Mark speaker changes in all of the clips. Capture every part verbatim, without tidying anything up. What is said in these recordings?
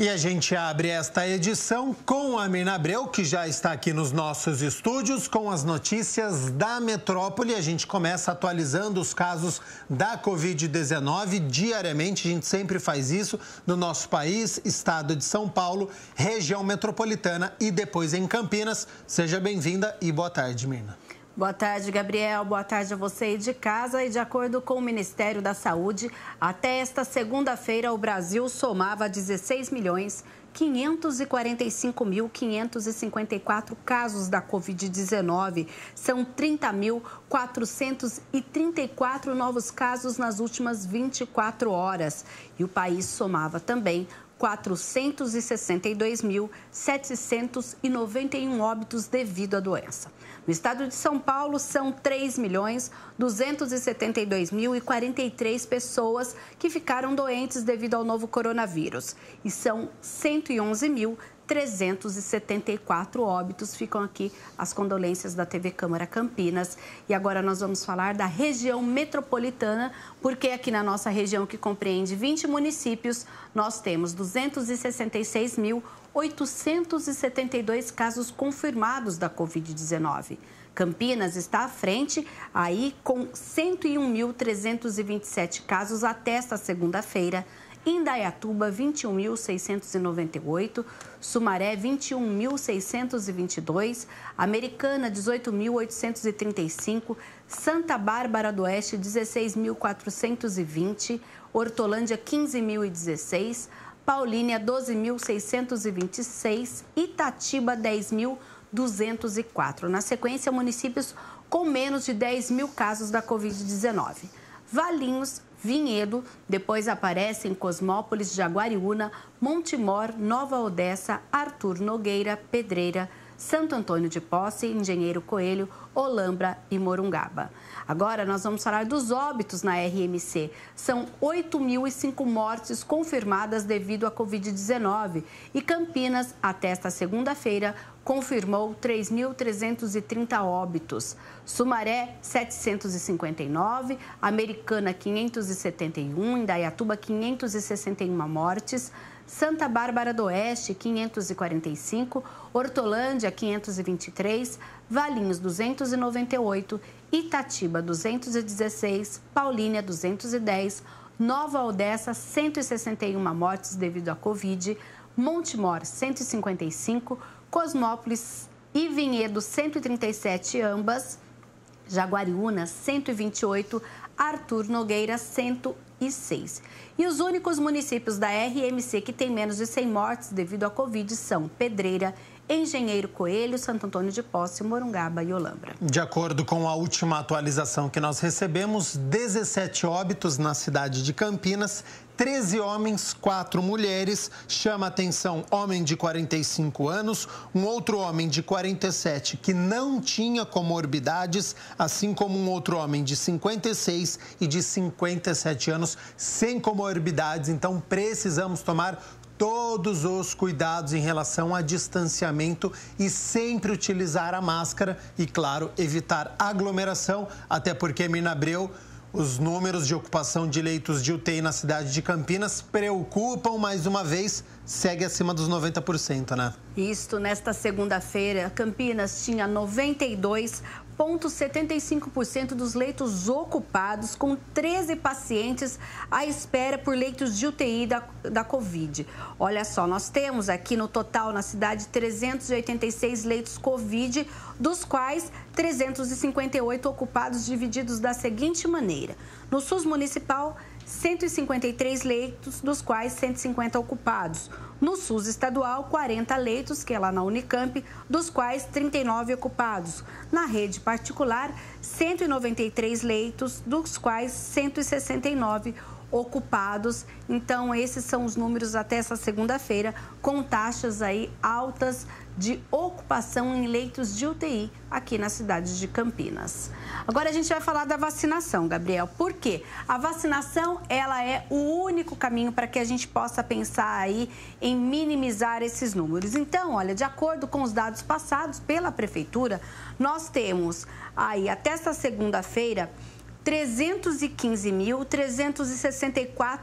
Speaker 1: E a gente abre esta edição com a Mirna Abreu, que já está aqui nos nossos estúdios, com as notícias da metrópole. A gente começa atualizando os casos da covid dezenove diariamente. A gente sempre faz isso no nosso país, estado de São Paulo, região metropolitana e depois em Campinas. Seja bem-vinda e boa tarde, Mirna.
Speaker 2: Boa tarde, Gabriel. Boa tarde a você aí de casa. E de acordo com o Ministério da Saúde, até esta segunda-feira, o Brasil somava dezesseis milhões quinhentos e quarenta e cinco mil quinhentos e cinquenta e quatro casos da covid dezenove. São trinta mil quatrocentos e trinta e quatro novos casos nas últimas vinte e quatro horas. E o país somava também quatrocentos e sessenta e dois mil setecentos e noventa e um óbitos devido à doença. No estado de São Paulo, são três milhões duzentos e setenta e dois mil e quarenta e três pessoas que ficaram doentes devido ao novo coronavírus. E são cento e onze mil trezentos e setenta e quatro óbitos. Ficam aqui as condolências da T V Câmara Campinas. E agora nós vamos falar da região metropolitana, porque aqui na nossa região, que compreende vinte municípios, nós temos duzentos e sessenta e seis mil oitocentos e setenta e dois casos confirmados da covid dezenove. Campinas está à frente, aí com cento e um mil trezentos e vinte e sete casos até esta segunda-feira. Indaiatuba, vinte e um mil seiscentos e noventa e oito, Sumaré, vinte e um mil seiscentos e vinte e dois, Americana, dezoito mil oitocentos e trinta e cinco, Santa Bárbara do Oeste, dezesseis mil quatrocentos e vinte, Hortolândia, quinze mil e dezesseis, Paulínia, doze mil seiscentos e vinte e seis, Itatiba, dez mil duzentos e quatro. Na sequência, municípios com menos de dez mil casos da covid dezenove. Valinhos, Vinhedo, depois aparecem Cosmópolis, Jaguariúna, Montemor, Nova Odessa, Arthur Nogueira, Pedreira, Santo Antônio de Posse, Engenheiro Coelho, Olambra e Morungaba. Agora nós vamos falar dos óbitos na R M C. São oito mil e cinco mortes confirmadas devido à covid dezenove. E Campinas, até esta segunda-feira, confirmou três mil trezentos e trinta óbitos. Sumaré, setecentos e cinquenta e nove, Americana, quinhentos e setenta e um, Indaiatuba, quinhentos e sessenta e uma mortes, Santa Bárbara do Oeste, quinhentos e quarenta e cinco, Hortolândia, quinhentos e vinte e três, Valinhos, duzentos e noventa e oito, Itatiba, duzentos e dezesseis, Paulínia, duzentos e dez, Nova Odessa, cento e sessenta e uma mortes devido à Covid, Montemor, cento e cinquenta e cinco, Cosmópolis e Vinhedo, cento e trinta e sete ambas, Jaguariúna, cento e vinte e oito, Arthur Nogueira, cento e seis. E os únicos municípios da R M C que têm menos de cem mortes devido à Covid são Pedreira, Engenheiro Coelho, Santo Antônio de Posse, Morungaba e Olambra.
Speaker 1: De acordo com a última atualização que nós recebemos, dezessete óbitos na cidade de Campinas, treze homens, quatro mulheres. Chama a atenção homem de quarenta e cinco anos, um outro homem de quarenta e sete que não tinha comorbidades, assim como um outro homem de cinquenta e seis e de cinquenta e sete anos sem comorbidades. Então precisamos tomar todos os cuidados em relação a distanciamento e sempre utilizar a máscara e, claro, evitar aglomeração, até porque, Mirna Abreu, os números de ocupação de leitos de U T I na cidade de Campinas preocupam mais uma vez, segue acima dos noventa por cento, né?
Speaker 2: Isto, nesta segunda-feira, Campinas tinha noventa e dois vírgula setenta e cinco por cento dos leitos ocupados, com treze pacientes à espera por leitos de U T I da, da Covid. Olha só, nós temos aqui no total na cidade trezentos e oitenta e seis leitos Covid, dos quais trezentos e cinquenta e oito ocupados, divididos da seguinte maneira. No SUS municipal, cento e cinquenta e três leitos, dos quais cento e cinquenta ocupados. No SUS estadual, quarenta leitos, que é lá na Unicamp, dos quais trinta e nove ocupados. Na rede particular, cento e noventa e três leitos, dos quais cento e sessenta e nove ocupados. Então, esses são os números até essa segunda-feira, com taxas aí altas de ocupação em leitos de U T I aqui na cidade de Campinas. Agora a gente vai falar da vacinação, Gabriel. Por quê? A vacinação, ela é o único caminho para que a gente possa pensar aí em minimizar esses números. Então, olha, de acordo com os dados passados pela Prefeitura, nós temos aí até esta segunda-feira trezentos e quinze mil trezentos e sessenta e quatro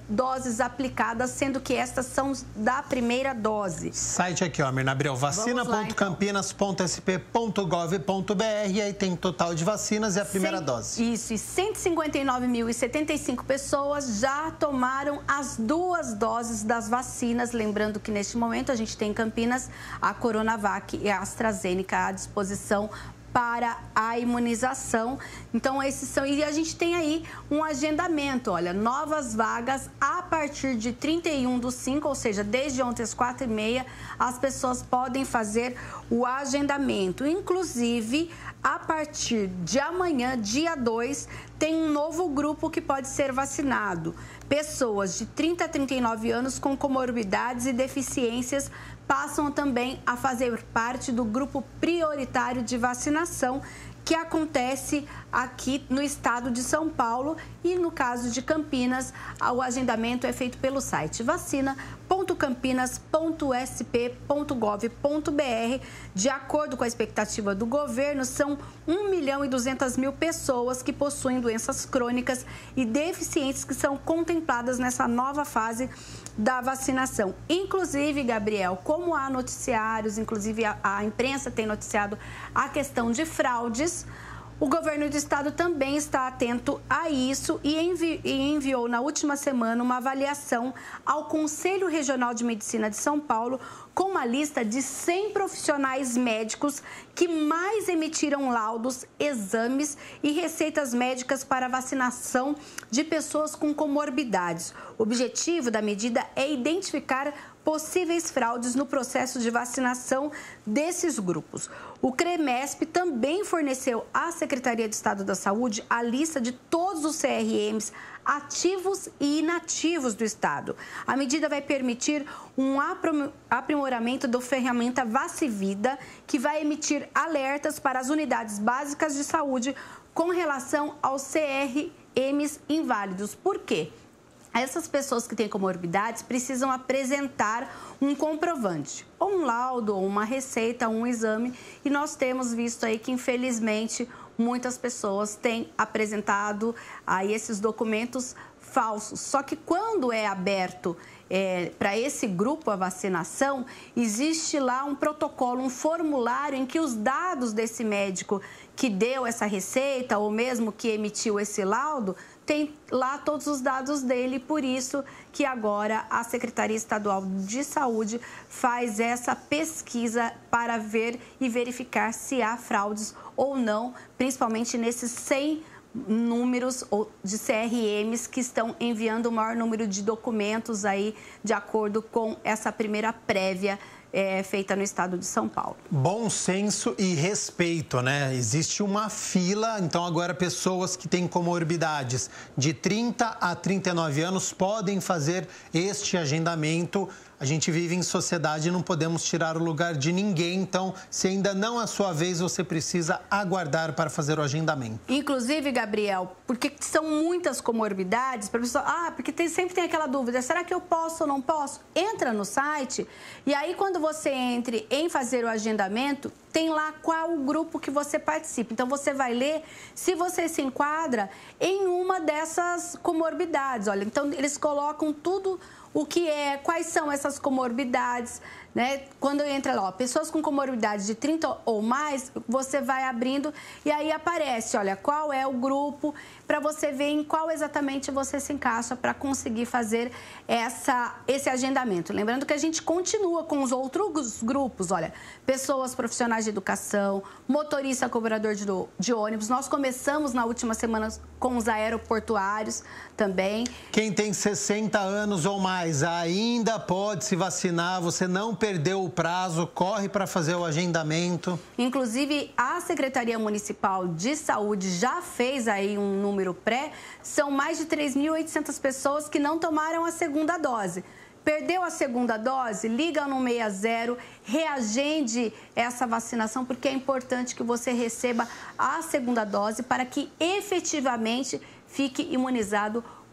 Speaker 2: doses aplicadas, sendo que estas são da primeira dose.
Speaker 1: Site aqui, ó, Mirna Abreu, vacina ponto campinas ponto s p ponto gov ponto b r, e aí tem total de vacinas e a primeira
Speaker 2: Cem,
Speaker 1: dose.
Speaker 2: Isso, e cento e cinquenta e nove mil e setenta e cinco pessoas já tomaram as duas doses das vacinas. Lembrando que neste momento a gente tem em Campinas a Coronavac e a AstraZeneca à disposição para a imunização. Então, esses são... E a gente tem aí um agendamento, olha, novas vagas a partir de trinta e um do cinco, ou seja, desde ontem às quatro e meia, as pessoas podem fazer o agendamento. Inclusive, a partir de amanhã, dia dois, tem um novo grupo que pode ser vacinado. Pessoas de trinta a trinta e nove anos com comorbidades e deficiências passam também a fazer parte do grupo prioritário de vacinação, que acontece aqui no estado de São Paulo, e no caso de Campinas, o agendamento é feito pelo site vacina ponto campinas ponto s p ponto gov ponto b r. De acordo com a expectativa do governo, são um milhão e duzentas mil pessoas que possuem doenças crônicas e deficientes que são contempladas nessa nova fase da vacinação. Inclusive, Gabriel, como há noticiários, inclusive a, a imprensa tem noticiado a questão de fraudes, o governo do estado também está atento a isso e, envi e enviou na última semana uma avaliação ao Conselho Regional de Medicina de São Paulo com uma lista de cem profissionais médicos que mais emitiram laudos, exames e receitas médicas para vacinação de pessoas com comorbidades. O objetivo da medida é identificar possíveis fraudes no processo de vacinação desses grupos. O CREMESP também forneceu à Secretaria de Estado da Saúde a lista de todos os C R Ms ativos e inativos do estado. A medida vai permitir um aprimoramento da ferramenta Vacivida, que vai emitir alertas para as unidades básicas de saúde com relação aos C R Ms inválidos. Por quê? Essas pessoas que têm comorbidades precisam apresentar um comprovante, ou um laudo, ou uma receita, ou um exame. E nós temos visto aí que, infelizmente, muitas pessoas têm apresentado aí esses documentos falsos. Só que quando é aberto é, para esse grupo a vacinação, existe lá um protocolo, um formulário em que os dados desse médico que deu essa receita, ou mesmo que emitiu esse laudo, tem lá todos os dados dele, por isso que agora a Secretaria Estadual de Saúde faz essa pesquisa para ver e verificar se há fraudes ou não, principalmente nesses cem números de C R Ms que estão enviando o maior número de documentos aí, de acordo com essa primeira prévia É, feita no estado de São Paulo.
Speaker 1: Bom senso e respeito, né? Existe uma fila, então agora pessoas que têm comorbidades de trinta a trinta e nove anos podem fazer este agendamento. A gente vive em sociedade e não podemos tirar o lugar de ninguém, então, se ainda não é a sua vez, você precisa aguardar para fazer o agendamento.
Speaker 2: Inclusive, Gabriel, porque são muitas comorbidades, para pessoa, ah, porque tem, sempre tem aquela dúvida, será que eu posso ou não posso? Entra no site e aí quando você entre em fazer o agendamento, tem lá qual o grupo que você participa. Então, você vai ler se você se enquadra em uma dessas comorbidades. Olha, então, eles colocam tudo o que é, quais são essas comorbidades, né? Quando entra lá, ó, pessoas com comorbidades de trinta ou mais, você vai abrindo e aí aparece, olha, qual é o grupo, para você ver em qual exatamente você se encaixa para conseguir fazer essa, esse agendamento. Lembrando que a gente continua com os outros grupos, olha, pessoas profissionais de educação, motorista cobrador de, de ônibus. Nós começamos na última semana com os aeroportuários também.
Speaker 1: Quem tem sessenta anos ou mais ainda pode se vacinar, você não perdeu o prazo, corre para fazer o agendamento.
Speaker 2: Inclusive, a Secretaria Municipal de Saúde já fez aí um número pré, são mais de três mil e oitocentas pessoas que não tomaram a segunda dose. Perdeu a segunda dose? Liga no seis zero, reagende essa vacinação, porque é importante que você receba a segunda dose para que efetivamente fique imunizado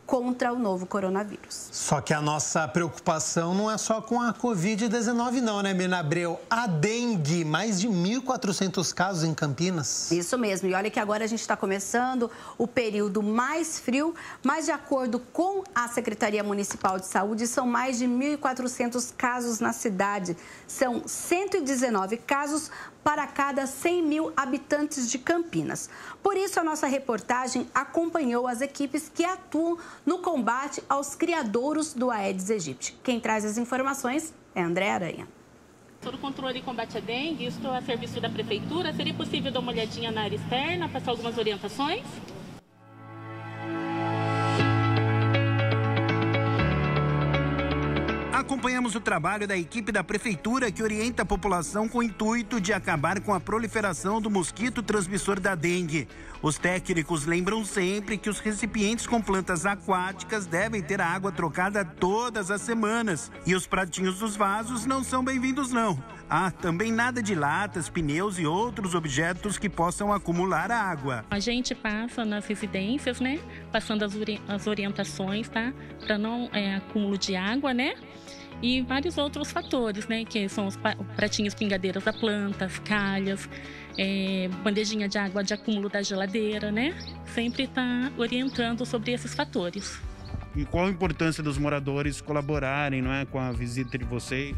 Speaker 2: contra o novo coronavírus.
Speaker 1: Só que a nossa preocupação não é só com a covid dezenove não, né, Mirna Abreu? A dengue, mais de mil e quatrocentos casos em Campinas.
Speaker 2: Isso mesmo, e olha que agora a gente está começando o período mais frio, mas de acordo com a Secretaria Municipal de Saúde, são mais de mil e quatrocentos casos na cidade. São cento e dezenove casos para cada cem mil habitantes de Campinas. Por isso, a nossa reportagem acompanhou as equipes que atuam no combate aos criadouros do Aedes aegypti. Quem traz as informações é André Aranha.
Speaker 3: Sobre o controle e combate à dengue, estou a serviço da Prefeitura. Seria possível dar uma olhadinha na área externa, passar algumas orientações?
Speaker 4: Acompanhamos o trabalho da equipe da Prefeitura que orienta a população com o intuito de acabar com a proliferação do mosquito transmissor da dengue. Os técnicos lembram sempre que os recipientes com plantas aquáticas devem ter a água trocada todas as semanas. E os pratinhos dos vasos não são bem-vindos, não. Ah, também nada de latas, pneus e outros objetos que possam acumular água.
Speaker 3: A gente passa nas residências, né? Passando as, ori as orientações, tá? Para não é, acúmulo de água, né? E vários outros fatores, né? Que são os pratinhos pingadeiras da planta, as calhas, é, bandejinha de água de acúmulo da geladeira, né? Sempre está orientando sobre esses fatores.
Speaker 4: E qual a importância dos moradores colaborarem, não é, com a visita de vocês?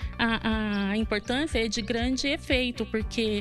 Speaker 3: A, a importância é de grande efeito, porque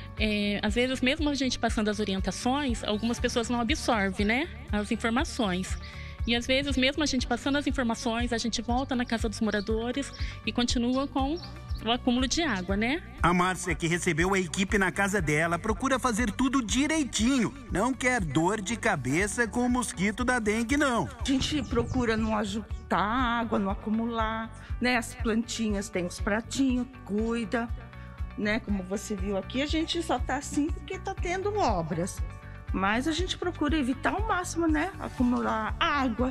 Speaker 3: é, às vezes mesmo a gente passando as orientações, algumas pessoas não absorvem, né, as informações. E às vezes, mesmo a gente passando as informações, a gente volta na casa dos moradores e continua com o acúmulo de água, né?
Speaker 4: A Márcia, que recebeu a equipe na casa dela, procura fazer tudo direitinho. Não quer dor de cabeça com o mosquito da dengue, não.
Speaker 5: A gente procura não ajuntar água, não acumular, né? As plantinhas têm os pratinhos, cuida, né? Como você viu aqui, a gente só tá assim porque tá tendo obras. Mas a gente procura evitar ao máximo, né? Acumular água,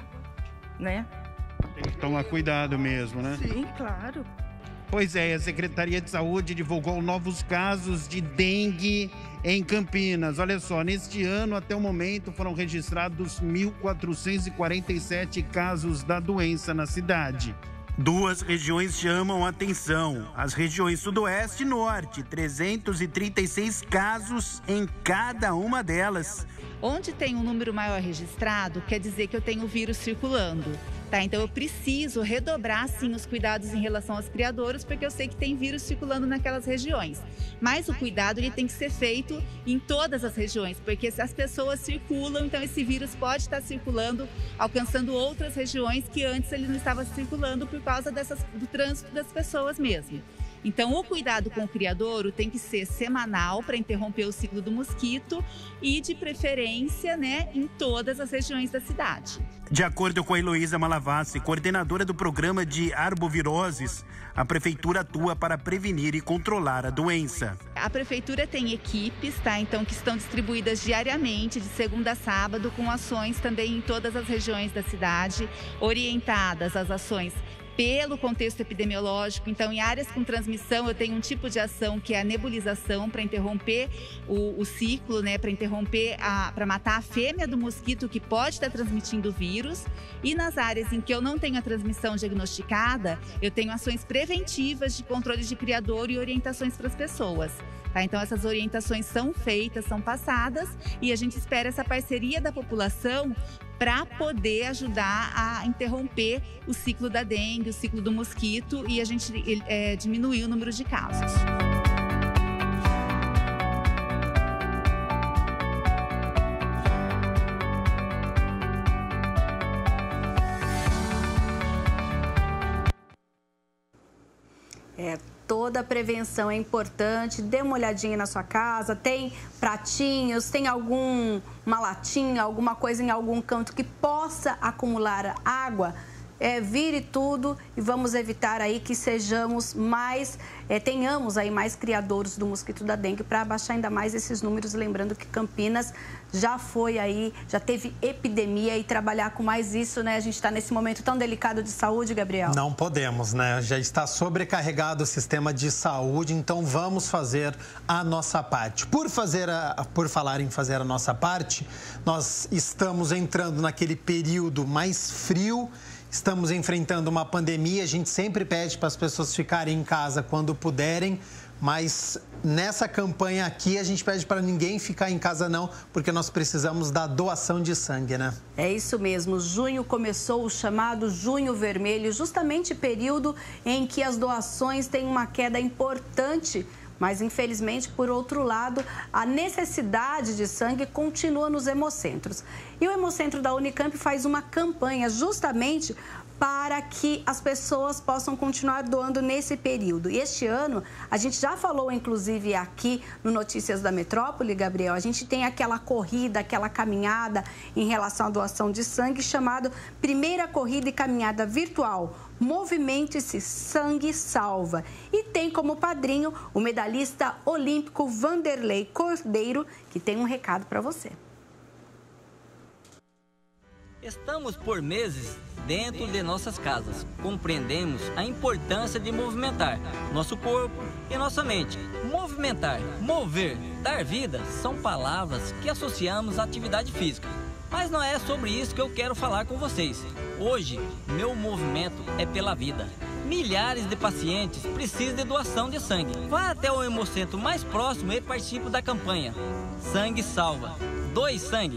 Speaker 5: né?
Speaker 4: Tem que tomar cuidado mesmo, né?
Speaker 5: Sim, claro.
Speaker 4: Pois é, a Secretaria de Saúde divulgou novos casos de dengue em Campinas. Olha só, neste ano, até o momento, foram registrados mil quatrocentos e quarenta e sete casos da doença na cidade. Duas regiões chamam a atenção. As regiões Sudoeste e Norte, trezentos e trinta e seis casos em cada uma delas.
Speaker 6: Onde tem um número maior registrado, quer dizer que eu tenho o vírus circulando. Tá, então eu preciso redobrar sim os cuidados em relação aos criadouros, porque eu sei que tem vírus circulando naquelas regiões. Mas o cuidado ele tem que ser feito em todas as regiões, porque se as pessoas circulam, então esse vírus pode estar circulando, alcançando outras regiões que antes ele não estava circulando por causa dessas, do trânsito das pessoas mesmo. Então, o cuidado com o criadouro tem que ser semanal para interromper o ciclo do mosquito e, de preferência, né, em todas as regiões da cidade.
Speaker 4: De acordo com a Heloísa Malavassi, coordenadora do programa de arboviroses, a Prefeitura atua para prevenir e controlar a doença.
Speaker 6: A Prefeitura tem equipes, tá? Então, que estão distribuídas diariamente, de segunda a sábado, com ações também em todas as regiões da cidade, orientadas às ações pelo contexto epidemiológico. Então, em áreas com transmissão, eu tenho um tipo de ação que é a nebulização para interromper o, o ciclo, né, para interromper, para matar a fêmea do mosquito que pode estar transmitindo o vírus. E nas áreas em que eu não tenho a transmissão diagnosticada, eu tenho ações preventivas de controle de criadouro e orientações para as pessoas. Tá, então, essas orientações são feitas, são passadas e a gente espera essa parceria da população para poder ajudar a interromper o ciclo da dengue, o ciclo do mosquito e a gente é, diminuir o número de casos.
Speaker 2: É, toda a prevenção é importante. Dê uma olhadinha na sua casa. Tem pratinhos, tem alguma latinha, alguma coisa em algum canto que possa acumular água? é, vire tudo e vamos evitar aí que sejamos mais, é, tenhamos aí mais criadores do mosquito da dengue para abaixar ainda mais esses números, lembrando que Campinas já foi aí, já teve epidemia e trabalhar com mais isso, né? A gente está nesse momento tão delicado de saúde, Gabriel.
Speaker 1: Não podemos, né? Já está sobrecarregado o sistema de saúde, então vamos fazer a nossa parte. Por fazer a, por falar em fazer a nossa parte, nós estamos entrando naquele período mais frio. Estamos enfrentando uma pandemia, a gente sempre pede para as pessoas ficarem em casa quando puderem, mas nessa campanha aqui a gente pede para ninguém ficar em casa não, porque nós precisamos da doação de sangue, né?
Speaker 2: É isso mesmo, junho começou o chamado Junho Vermelho, justamente período em que as doações têm uma queda importante. Mas, infelizmente, por outro lado, a necessidade de sangue continua nos hemocentros. E o Hemocentro da Unicamp faz uma campanha justamente para que as pessoas possam continuar doando nesse período. E este ano, a gente já falou, inclusive, aqui no Notícias da Metrópole, Gabriel, a gente tem aquela corrida, aquela caminhada em relação à doação de sangue, chamado Primeira Corrida e Caminhada Virtual. Movimente-se, sangue salva. E tem como padrinho o medalhista olímpico Vanderlei Cordeiro, que tem um recado para você.
Speaker 7: Estamos por meses dentro de nossas casas. Compreendemos a importância de movimentar nosso corpo e nossa mente. Movimentar, mover, dar vida são palavras que associamos à atividade física. Mas não é sobre isso que eu quero falar com vocês. Hoje, meu movimento é pela vida. Milhares de pacientes precisam de doação de sangue. Vá até o hemocentro mais próximo e participe da campanha Sangue Salva. Doe sangue.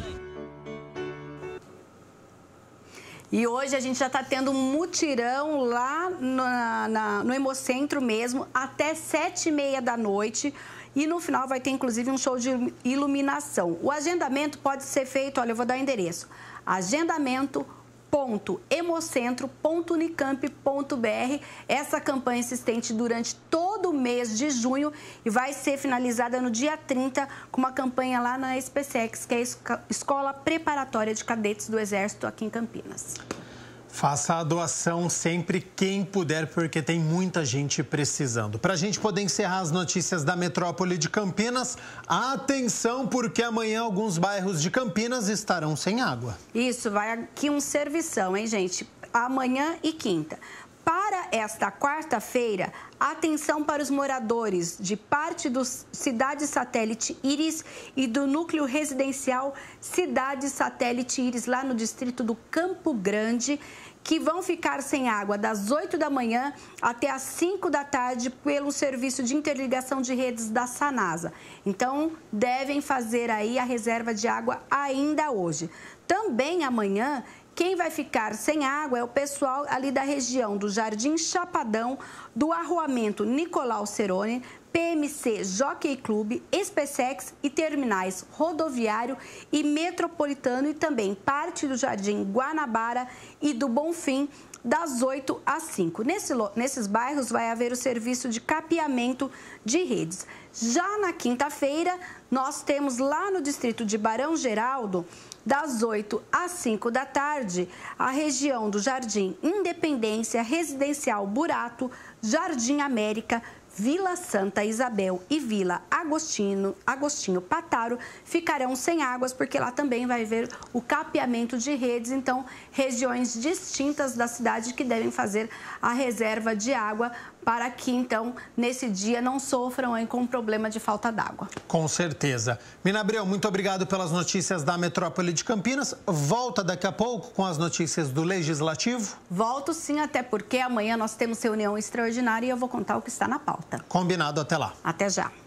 Speaker 2: E hoje a gente já está tendo um mutirão lá na, na, no Hemocentro mesmo, até sete e meia da noite. E no final vai ter, inclusive, um show de iluminação. O agendamento pode ser feito, olha, eu vou dar o endereço. Agendamento ponto hemocentro ponto unicamp ponto br. Essa campanha existente durante todo o mês de junho e vai ser finalizada no dia trinta com uma campanha lá na SpaceX, que é a Escola Preparatória de Cadetes do Exército aqui em Campinas.
Speaker 1: Faça a doação sempre quem puder, porque tem muita gente precisando. Para a gente poder encerrar as notícias da metrópole de Campinas, atenção, porque amanhã alguns bairros de Campinas estarão sem água.
Speaker 2: Isso, vai aqui um servição, hein, gente? Amanhã e quinta. Para esta quarta-feira, atenção para os moradores de parte do Cidade Satélite Íris e do núcleo residencial Cidade Satélite Íris, lá no distrito do Campo Grande, que vão ficar sem água das oito da manhã até as cinco da tarde pelo serviço de interligação de redes da Sanasa. Então, devem fazer aí a reserva de água ainda hoje. Também amanhã, quem vai ficar sem água é o pessoal ali da região do Jardim Chapadão, do Arruamento Nicolau Cerone, P M C Jockey Clube, SpaceX e terminais rodoviário e metropolitano, e também parte do Jardim Guanabara e do Bonfim, das oito às cinco. Nesse, nesses bairros vai haver o serviço de capeamento de redes. Já na quinta-feira, nós temos lá no distrito de Barão Geraldo, das oito às cinco da tarde, a região do Jardim Independência, Residencial Burato, Jardim América, Vila Santa Isabel e Vila Agostinho, Agostinho Pataro ficarão sem águas, porque lá também vai haver o capeamento de redes. Então, regiões distintas da cidade que devem fazer a reserva de água para que, então, nesse dia não sofram hein, com problema de falta d'água.
Speaker 1: Com certeza. Mina Abreu, muito obrigado pelas notícias da metrópole de Campinas. Volta daqui a pouco com as notícias do Legislativo?
Speaker 2: Volto sim, até porque amanhã nós temos reunião extraordinária e eu vou contar o que está na pauta.
Speaker 1: Combinado, até lá.
Speaker 2: Até já.